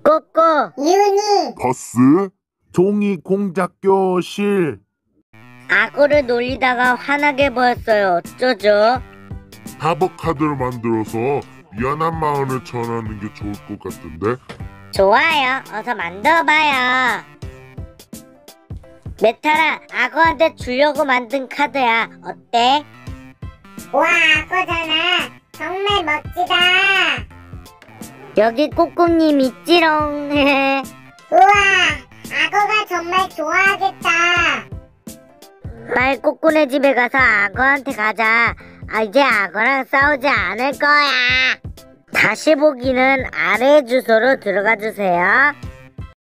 꼬꼬, 윤희, 버스, 종이 공작 교실. 악어를 놀리다가 화나게 보였어요. 어쩌죠? 타버 카드를 만들어서 미안한 마음을 전하는 게 좋을 것 같은데. 좋아요. 어서 만들어봐요. 메타라, 악어한테 주려고 만든 카드야. 어때? 와, 악어잖아. 정말 멋지다. 여기 꼬꼬님 있지롱. 우와, 악어가 정말 좋아하겠다. 빨리 꼬꼬네 집에 가서 악어한테 가자. 이제 악어랑 싸우지 않을 거야. 다시 보기는 아래 주소로 들어가 주세요.